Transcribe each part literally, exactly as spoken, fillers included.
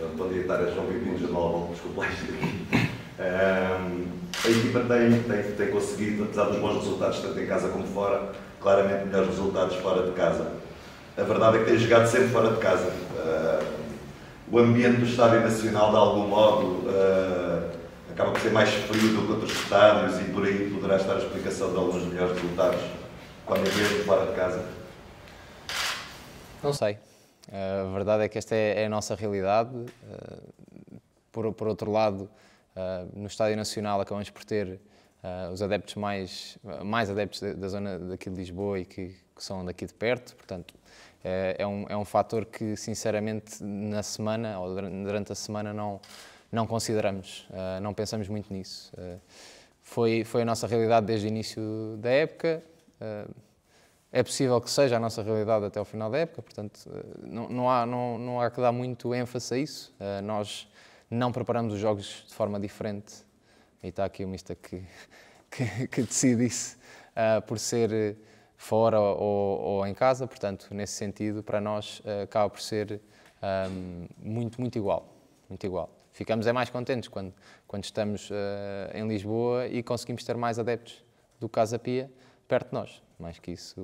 Bom dia, Taras, são bem-vindos de novo, desculpa lá isto aqui. Um, a equipa tem, tem, tem conseguido, apesar dos bons resultados, tanto em casa como fora, claramente melhores resultados fora de casa. A verdade é que tem jogado sempre fora de casa. Uh, o ambiente do Estádio Nacional, de algum modo, uh, acaba por ser mais frio do que outros estádios e por aí poderá estar a explicação de alguns melhores resultados quando é mesmo fora de casa. Não sei. A verdade é que esta é a nossa realidade. Por, por outro lado, no Estádio Nacional acabamos por ter os adeptos mais, mais adeptos da zona daqui de Lisboa e que, que são daqui de perto, portanto é um, é um fator que sinceramente na semana ou durante a semana não, não consideramos, não pensamos muito nisso. Foi, foi a nossa realidade desde o início da época. É possível que seja a nossa realidade até ao final da época, portanto, não, não, há, não, não há que dar muito ênfase a isso. Uh, nós não preparamos os jogos de forma diferente, e está aqui o mister que, que, que decide isso, uh, por ser fora ou, ou em casa, portanto, nesse sentido, para nós, uh, acaba por ser um, muito, muito igual, muito igual. Ficamos é mais contentes quando, quando estamos uh, em Lisboa e conseguimos ter mais adeptos do Casa Pia perto de nós. Mais que isso.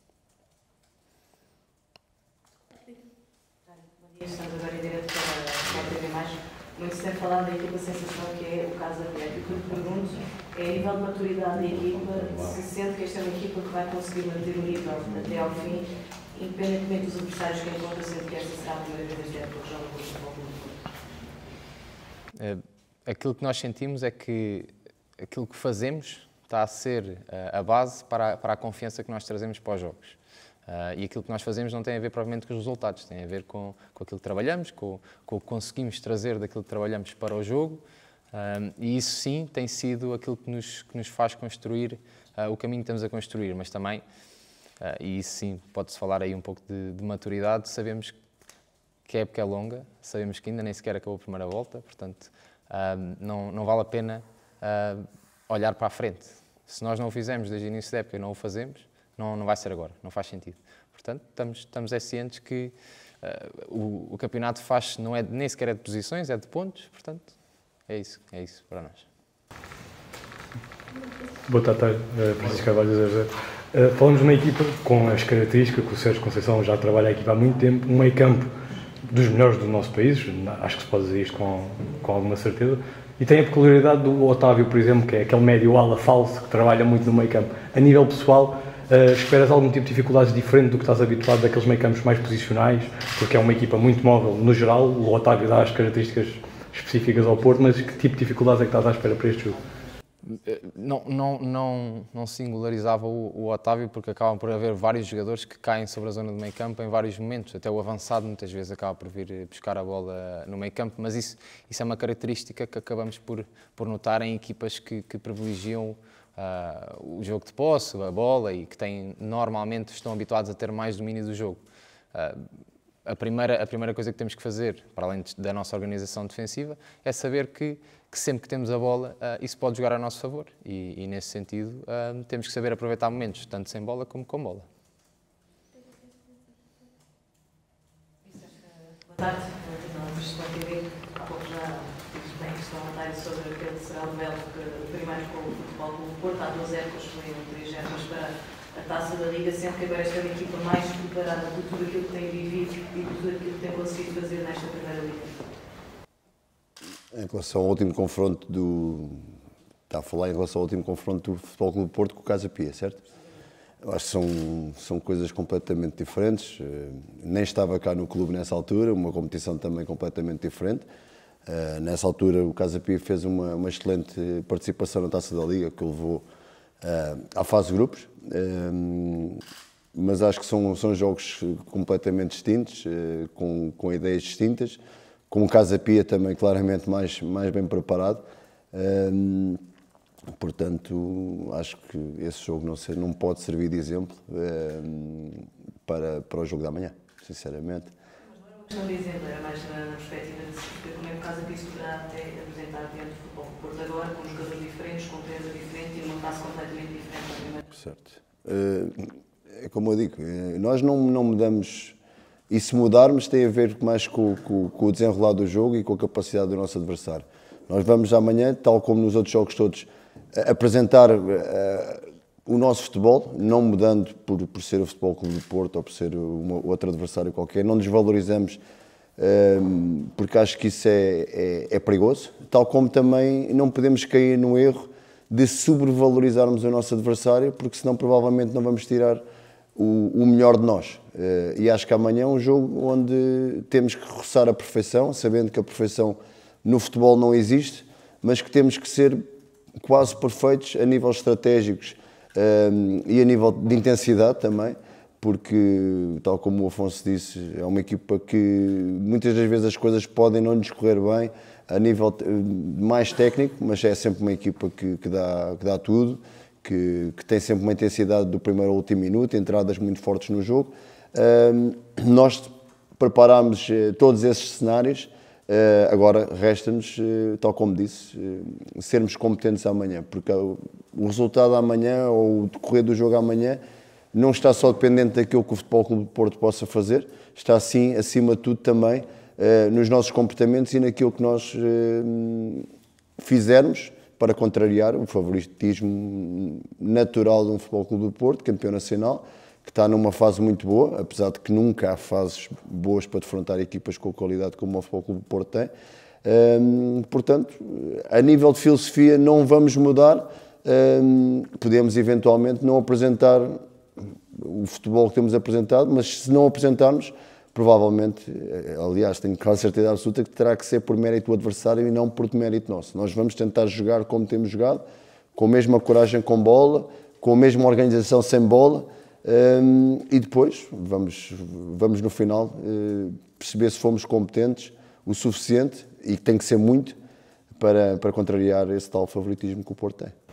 Bom dia, estamos agora em direto para a T V mais. Muito se tem falado da equipa, a sensação que é o Casa Pia. O que eu pergunto é, a nível de maturidade da equipa, se sente que esta é uma equipa que vai conseguir manter o nível até ao fim, independentemente dos adversários que encontra, sendo que esta será a primeira vez deste época que joga com o Futebol Clube do Porto. Aquilo que nós sentimos é que aquilo que fazemos está a ser a base para a, para a confiança que nós trazemos para os jogos. Uh, e aquilo que nós fazemos não tem a ver provavelmente com os resultados, tem a ver com, com aquilo que trabalhamos, com, com o que conseguimos trazer daquilo que trabalhamos para o jogo, uh, e isso sim tem sido aquilo que nos, que nos faz construir uh, o caminho que estamos a construir, mas também, uh, e isso sim, pode-se falar aí um pouco de, de maturidade, sabemos que a época é longa, sabemos que ainda nem sequer acabou a primeira volta, portanto uh, não, não vale a pena uh, olhar para a frente. Se nós não o fizemos desde o início da época e não o fazemos, não, não vai ser agora, não faz sentido. Portanto, estamos, estamos é cientes que uh, o, o campeonato faz, não é, nem sequer é de posições, é de pontos, portanto, é isso, é isso para nós. Boa tarde, Francisco Carvalho de Zé. Uh, falamos de uma equipa com as características que o Sérgio Conceição já trabalha a equipa há muito tempo, um meio campo dos melhores do nosso país, acho que se pode dizer isto com, com alguma certeza. E tem a peculiaridade do Otávio, por exemplo, que é aquele médio ala falso que trabalha muito no meio campo. A nível pessoal, uh, esperas algum tipo de dificuldades diferente do que estás habituado daqueles meio campos mais posicionais, porque é uma equipa muito móvel no geral, o Otávio dá as características específicas ao Porto, mas que tipo de dificuldades é que estás à espera para este jogo? Não, não, não, não singularizava o, o Otávio, porque acabam por haver vários jogadores que caem sobre a zona do meio campo em vários momentos, até o avançado muitas vezes acaba por vir buscar a bola no meio campo, mas isso, isso é uma característica que acabamos por, por notar em equipas que, que privilegiam uh, o jogo de posse, a bola, e que têm, normalmente estão habituados a ter mais domínio do jogo. Uh, a, primeira, a primeira coisa que temos que fazer, para além da nossa organização defensiva, é saber que que sempre que temos a bola, uh, isso pode jogar a nosso favor. E, e nesse sentido, uh, temos que saber aproveitar momentos, tanto sem bola como com bola. Boa tarde, nós estamos a T V. Há pouco já fiz bem questão a matéria sobre aquele será o duelo que primeiro com o Futebol Clube do Porto. Há duas épocas foi um trigésimo para a Taça da Liga, sempre que agora esta é uma equipa mais preparada por tudo aquilo que tem vivido e por tudo aquilo que tem conseguido fazer nesta primeira Liga. Em relação ao último confronto do... Está a falar em relação ao último confronto do Futebol Clube do Porto com o Casa Pia, certo? Eu acho que são, são coisas completamente diferentes. Nem estava cá no clube nessa altura, uma competição também completamente diferente. Nessa altura o Casa Pia fez uma, uma excelente participação na Taça da Liga, que o levou à fase de grupos. Mas acho que são, são jogos completamente distintos, com, com ideias distintas. Com o Casa Pia também claramente mais, mais bem preparado. Um, portanto, acho que esse jogo não, ser, não pode servir de exemplo um, para, para o jogo da manhã, sinceramente. Mas não era uma questão de exemplo, era mais na, na perspectiva de se como é que o Casa Pia se poderá até apresentar diante do Futebol do Porto agora, com jogadores diferentes, com treino diferente e numa fase completamente diferente da primeira. Certo. Uh, é como eu digo, nós não, não mudamos E se mudarmos tem a ver mais com, com, com o desenrolar do jogo e com a capacidade do nosso adversário. Nós vamos amanhã, tal como nos outros jogos todos, apresentar uh, o nosso futebol, não mudando por, por ser o Futebol Clube do Porto ou por ser uma, outro adversário qualquer, não desvalorizamos, uh, porque acho que isso é, é, é perigoso, tal como também não podemos cair no erro de sobrevalorizarmos o nosso adversário, porque senão provavelmente não vamos tirar o, o melhor de nós. Uh, e acho que amanhã é um jogo onde temos que roçar a perfeição, sabendo que a perfeição no futebol não existe, mas que temos que ser quase perfeitos a nível estratégicos um, e a nível de intensidade também, porque, tal como o Afonso disse, é uma equipa que muitas das vezes as coisas podem não lhes correr bem a nível mais técnico, mas é sempre uma equipa que, que, dá, que dá tudo, que, que tem sempre uma intensidade do primeiro ao último minuto, entradas muito fortes no jogo. Um, nós preparámos todos esses cenários. Uh, agora resta-nos, uh, tal como disse, uh, sermos competentes amanhã, porque o, o resultado amanhã ou o decorrer do jogo amanhã não está só dependente daquilo que o Futebol Clube do Porto possa fazer, está sim, acima de tudo também, uh, nos nossos comportamentos e naquilo que nós uh, fizermos para contrariar o favoritismo natural de um Futebol Clube do Porto, campeão nacional, que está numa fase muito boa, apesar de que nunca há fases boas para defrontar equipas com a qualidade como o Futebol Clube do Porto tem. Um, portanto, a nível de filosofia não vamos mudar, um, podemos eventualmente não apresentar o futebol que temos apresentado, mas se não apresentarmos, provavelmente, aliás, tenho quase certeza absoluta que terá que ser por mérito do adversário e não por mérito nosso. Nós vamos tentar jogar como temos jogado, com a mesma coragem com bola, com a mesma organização sem bola, Um, e depois vamos, vamos no final uh, perceber se fomos competentes o suficiente, e tem que ser muito, para, para contrariar esse tal favoritismo que o Porto tem.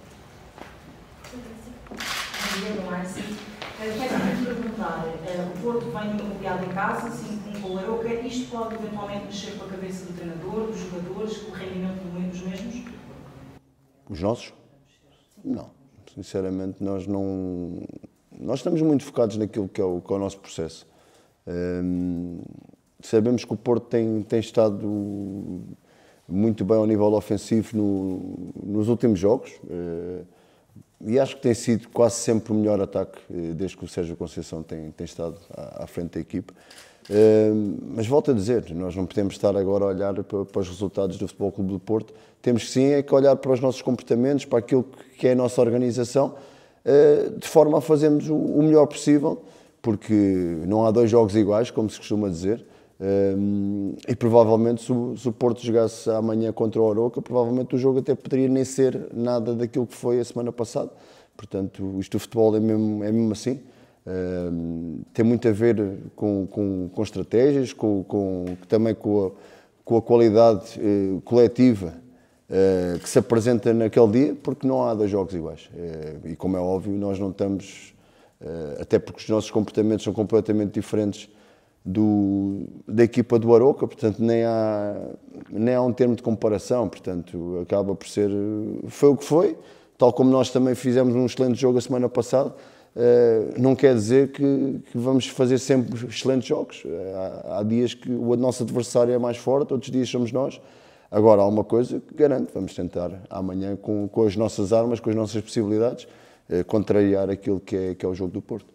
Quero-me perguntar, o Porto vem goleado em casa, cinco a um com o Arouca, isto pode eventualmente mexer com a cabeça do treinador, dos jogadores, com o rendimento dos mesmos? Os nossos? Não. Sinceramente, nós não... Nós estamos muito focados naquilo que é o, que é o nosso processo. Um, sabemos que o Porto tem, tem estado muito bem ao nível ofensivo no, nos últimos jogos uh, e acho que tem sido quase sempre o melhor ataque uh, desde que o Sérgio Conceição tem, tem estado à, à frente da equipa. Uh, mas volto a dizer, nós não podemos estar agora a olhar para, para os resultados do Futebol Clube do Porto. Temos sim é que olhar para os nossos comportamentos, para aquilo que é a nossa organização, de forma a fazermos o melhor possível, porque não há dois jogos iguais, como se costuma dizer, e provavelmente se o Porto jogasse amanhã contra o Arouca, provavelmente o jogo até poderia nem ser nada daquilo que foi a semana passada. Portanto, isto do futebol é mesmo, é mesmo assim, tem muito a ver com, com, com estratégias, com, com, também com a, com a qualidade coletiva Uh, que se apresenta naquele dia, porque não há dois jogos iguais. Uh, e como é óbvio, nós não estamos, uh, até porque os nossos comportamentos são completamente diferentes do, da equipa do Arouca, portanto nem há, nem há um termo de comparação, portanto acaba por ser, foi o que foi, tal como nós também fizemos um excelente jogo a semana passada, uh, não quer dizer que, que vamos fazer sempre excelentes jogos. Uh, há, há dias que o nosso adversário é mais forte, outros dias somos nós. Agora, há uma coisa que garanto, vamos tentar amanhã, com, com as nossas armas, com as nossas possibilidades, eh, contrariar aquilo que é, que é o jogo do Porto.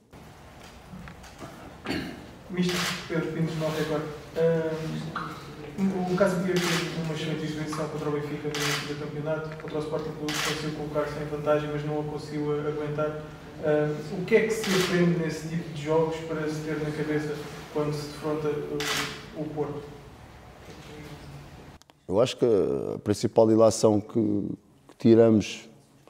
Mister Pedro Pintos, Nova Record. Uh, o Casa Pia teve uma excelente exibição contra o Benfica no início do campeonato, contra o Sporting Clube conseguiu colocar-se em vantagem, mas não a conseguiu aguentar. Uh, o que é que se aprende nesse tipo de jogos para se ter na cabeça quando se defronta o, o Porto? Eu acho que a principal ilação que, que tiramos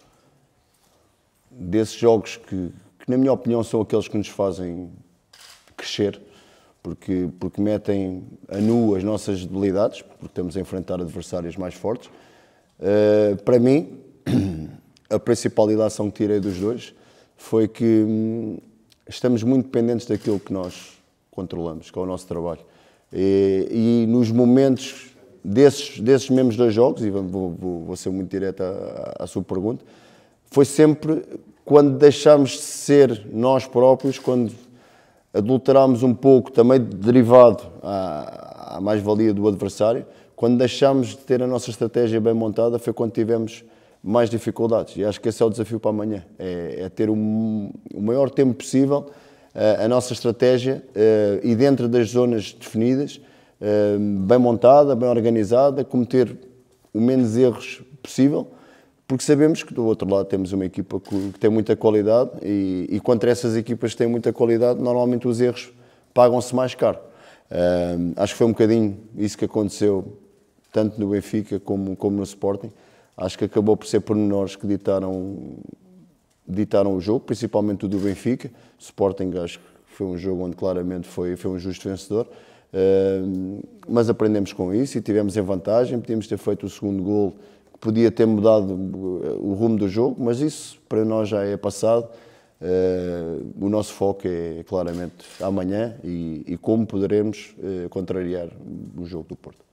desses jogos, que, que na minha opinião são aqueles que nos fazem crescer, porque, porque metem a nu as nossas debilidades, porque estamos a enfrentar adversários mais fortes. Uh, para mim, a principal ilação que tirei dos dois foi que hum, estamos muito dependentes daquilo que nós controlamos, que é o nosso trabalho. E, e nos momentos Desses, desses mesmos dois jogos, e vou, vou, vou ser muito direto à, à sua pergunta, foi sempre quando deixámos de ser nós próprios, quando adulterámos um pouco, também derivado à, à mais-valia do adversário. Quando deixámos de ter a nossa estratégia bem montada foi quando tivemos mais dificuldades. E acho que esse é o desafio para amanhã, é, é ter o, o maior tempo possível a, a nossa estratégia uh, e dentro das zonas definidas, uh, bem montada, bem organizada, cometer o menos erros possível, porque sabemos que do outro lado temos uma equipa que, que tem muita qualidade e, e contra essas equipas que têm muita qualidade, normalmente os erros pagam-se mais caro. Uh, acho que foi um bocadinho isso que aconteceu tanto no Benfica como, como no Sporting. Acho que acabou por ser pormenores que ditaram, ditaram o jogo, principalmente o do Benfica. O Sporting acho que foi um jogo onde claramente foi, foi um justo vencedor. Uh, mas aprendemos com isso e tivemos em vantagem. Podíamos ter feito o segundo gol, que podia ter mudado o rumo do jogo, mas isso para nós já é passado. Uh, o nosso foco é claramente amanhã e, e como poderemos uh, contrariar o jogo do Porto.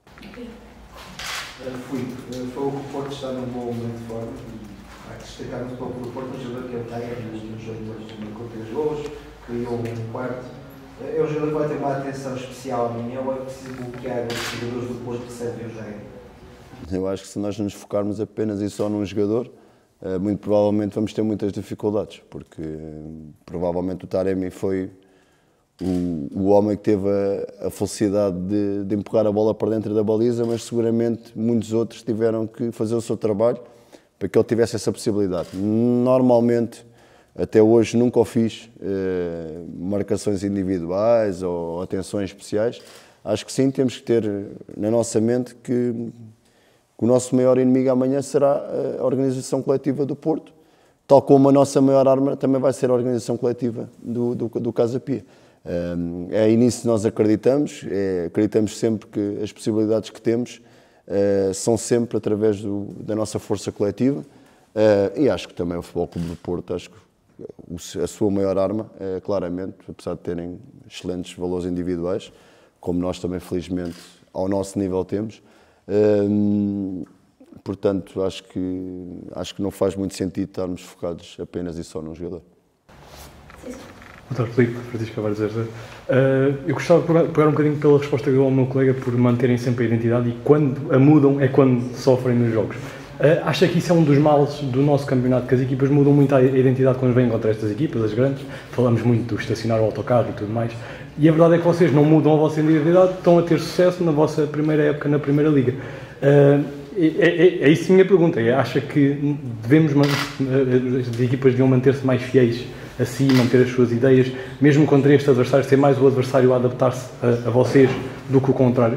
Fui, foi o que o Porto está num bom momento de forma e há que destacar um pouco do Porto, um jogador que é o Taia, no último jogo marcou três golos, criou um quarto. É um jogador que vai ter uma atenção especial a mim, ou é preciso bloquear os jogadores do Porto que servem o jogo? Eu acho que se nós nos focarmos apenas e só num jogador, muito provavelmente vamos ter muitas dificuldades, porque provavelmente o Taremi foi o, o homem que teve a, a felicidade de, de empurrar a bola para dentro da baliza, mas seguramente muitos outros tiveram que fazer o seu trabalho para que ele tivesse essa possibilidade. Normalmente, até hoje, nunca o fiz, eh, marcações individuais ou atenções especiais. Acho que sim, temos que ter na nossa mente que, que o nosso maior inimigo amanhã será a organização coletiva do Porto, tal como a nossa maior arma também vai ser a organização coletiva do, do, do Casa Pia. É nisso que nós acreditamos, é, acreditamos sempre que as possibilidades que temos é, são sempre através do, da nossa força coletiva é, e acho que também o Futebol Clube do Porto, acho que a sua maior arma é claramente, apesar de terem excelentes valores individuais, como nós também felizmente ao nosso nível temos, é, portanto acho que, acho que não faz muito sentido estarmos focados apenas e só num jogador. Doutor Filipe, Francisco Carvalho Zé José. Uh, eu gostava de pegar um bocadinho pela resposta que deu ao meu colega por manterem sempre a identidade e quando a mudam é quando sofrem nos jogos. Uh, acha que isso é um dos males do nosso campeonato, que as equipas mudam muito a identidade quando vêm contra estas equipas, as grandes? Falamos muito do estacionar o autocarro e tudo mais. E a verdade é que vocês não mudam a vossa identidade, estão a ter sucesso na vossa primeira época na Primeira Liga. Uh, é, é, é isso a minha pergunta. É, acha que devemos, as equipas deviam manter-se mais fiéis a si, manter as suas ideias, mesmo contra este adversário, ser mais o adversário a adaptar-se a, a vocês do que o contrário?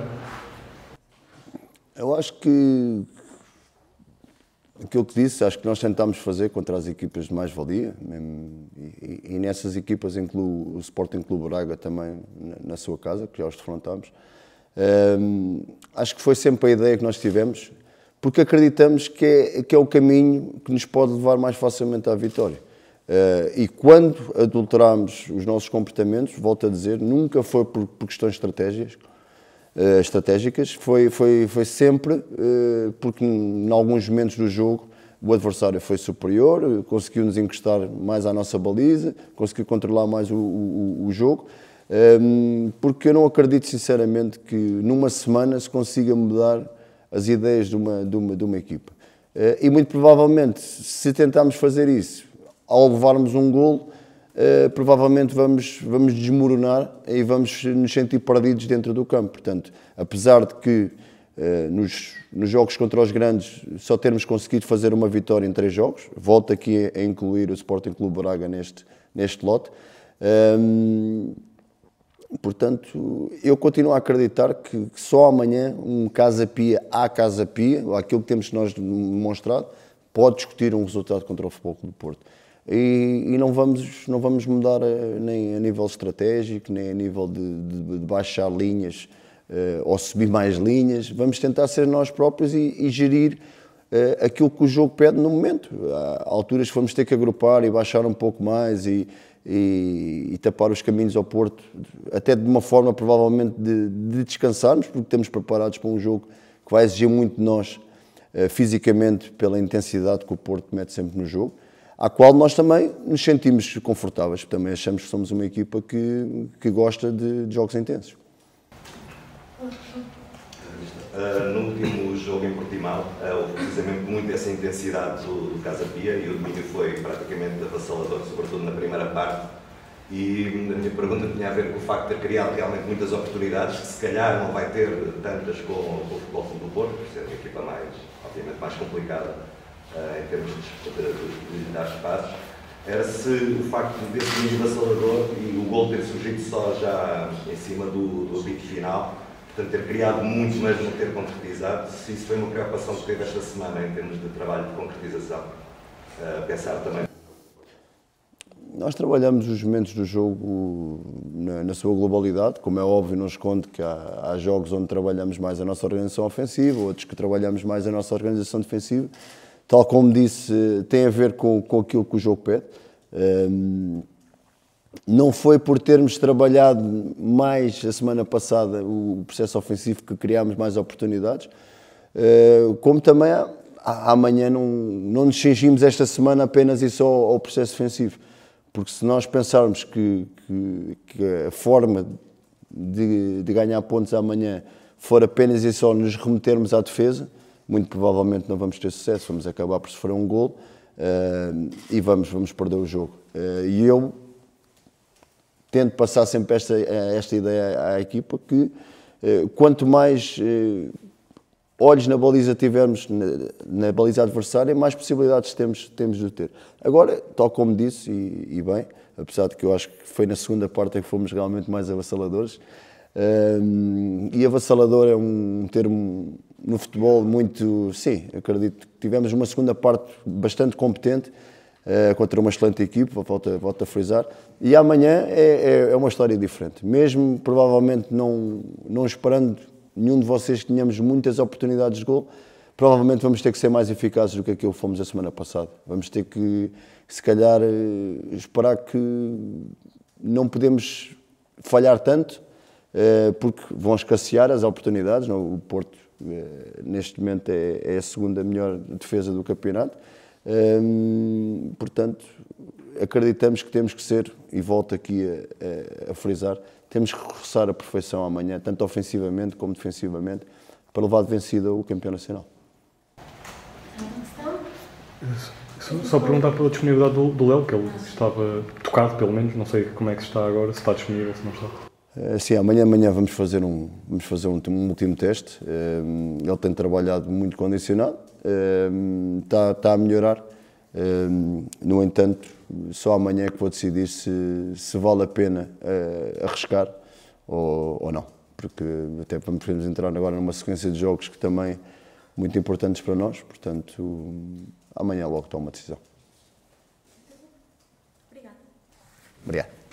Eu acho que aquilo que disse, acho que nós tentámos fazer contra as equipas de mais-valia e, e nessas equipas incluo o Sporting Clube Braga também na, na sua casa, que já os defrontámos. Um, acho que foi sempre a ideia que nós tivemos, porque acreditamos que é, que é o caminho que nos pode levar mais facilmente à vitória. Uh, e quando adulteramos os nossos comportamentos, volto a dizer, nunca foi por, por questões estratégicas, uh, estratégicas foi, foi, foi sempre uh, porque em alguns momentos do jogo o adversário foi superior, conseguiu nos encostar mais à nossa baliza, conseguiu controlar mais o, o, o jogo, um, porque eu não acredito sinceramente que numa semana se consiga mudar as ideias de uma, de uma, de uma equipa. Uh, e muito provavelmente, se tentarmos fazer isso, ao levarmos um golo, uh, provavelmente vamos, vamos desmoronar e vamos nos sentir perdidos dentro do campo. Portanto, apesar de que uh, nos, nos jogos contra os grandes só termos conseguido fazer uma vitória em três jogos, volto aqui a, a incluir o Sporting Clube Braga neste, neste lote, um, portanto, eu continuo a acreditar que, que só amanhã um Casa Pia à Casa Pia, aquilo que temos nós demonstrado, pode discutir um resultado contra o Futebol Clube do Porto. E, e não, vamos, não vamos mudar a, nem a nível estratégico, nem a nível de, de, de baixar linhas uh, ou subir mais linhas. Vamos tentar ser nós próprios e, e gerir uh, aquilo que o jogo pede no momento. Há alturas que vamos ter que agrupar e baixar um pouco mais e, e, e tapar os caminhos ao Porto, até de uma forma provavelmente de, de descansarmos, porque estamos preparados para um jogo que vai exigir muito de nós uh, fisicamente pela intensidade que o Porto mete sempre no jogo. à qual nós também nos sentimos confortáveis, também achamos que somos uma equipa que, que gosta de, de jogos intensos. Uh, no último jogo em Portimão, uh, houve precisamente muito essa intensidade do, do Casa Pia e o domínio foi praticamente avassalador, sobretudo na primeira parte. E a minha pergunta tinha a ver com o facto de ter criado realmente muitas oportunidades, que se calhar não vai ter tantas com, com o Futebol Clube do Porto, por ser uma equipa mais, obviamente, mais complicada uh, em termos de, de, de, de dar espaços. Era se o facto desse domínio avassalador e o gol ter surgido só já em cima do, do apito final, portanto, ter criado muito, mas não ter concretizado, se isso foi uma preocupação que teve esta semana em termos de trabalho de concretização, uh, pensar também. Nós trabalhamos os momentos do jogo na, na sua globalidade, como é óbvio, não escondo que há, há jogos onde trabalhamos mais a nossa organização ofensiva, outros que trabalhamos mais a nossa organização defensiva. Tal como disse, tem a ver com, com aquilo que o jogo pede. Um, Não foi por termos trabalhado mais a semana passada o processo ofensivo que criámos mais oportunidades, como também amanhã não, não nos cingimos esta semana apenas e só ao processo defensivo. Porque se nós pensarmos que, que, que a forma de, de ganhar pontos amanhã for apenas e só nos remetermos à defesa, muito provavelmente não vamos ter sucesso, vamos acabar por sofrer um golo uh, e vamos, vamos perder o jogo. Uh, e eu tento passar sempre esta, esta ideia à equipa que uh, quanto mais uh, olhos na baliza tivermos, na, na baliza adversária, mais possibilidades temos, temos de ter. Agora, tal como disse, e, e bem, apesar de que eu acho que foi na segunda parte que fomos realmente mais avassaladores, um, e avassalador é um termo no futebol muito, sim, acredito que tivemos uma segunda parte bastante competente, uh, contra uma excelente equipe, volto, volto a frisar, e amanhã é, é, é uma história diferente. Mesmo, provavelmente, não, não esperando nenhum de vocês que tenhamos muitas oportunidades de gol, provavelmente vamos ter que ser mais eficazes do que aquilo que fomos a semana passada. Vamos ter que, se calhar, esperar que não podemos falhar tanto, porque vão escassear as oportunidades. O Porto, neste momento, é a segunda melhor defesa do campeonato. Portanto, acreditamos que temos que ser, e volto aqui a, a, a frisar, temos que reforçar a perfeição amanhã, tanto ofensivamente como defensivamente, para levar de vencida o campeão nacional. Só, só perguntar pela disponibilidade do, do Léo, que ele estava tocado, pelo menos, não sei como é que está agora, se está disponível, se não está. Sim, amanhã, amanhã vamos fazer um, vamos fazer um, um último teste. Ele tem trabalhado muito condicionado, está, está a melhorar. No entanto, só amanhã é que vou decidir se, se vale a pena arriscar ou, ou não. Porque até vamos entrar agora numa sequência de jogos que também muito importantes para nós. Portanto, amanhã logo tomo uma decisão. Obrigada. Obrigado.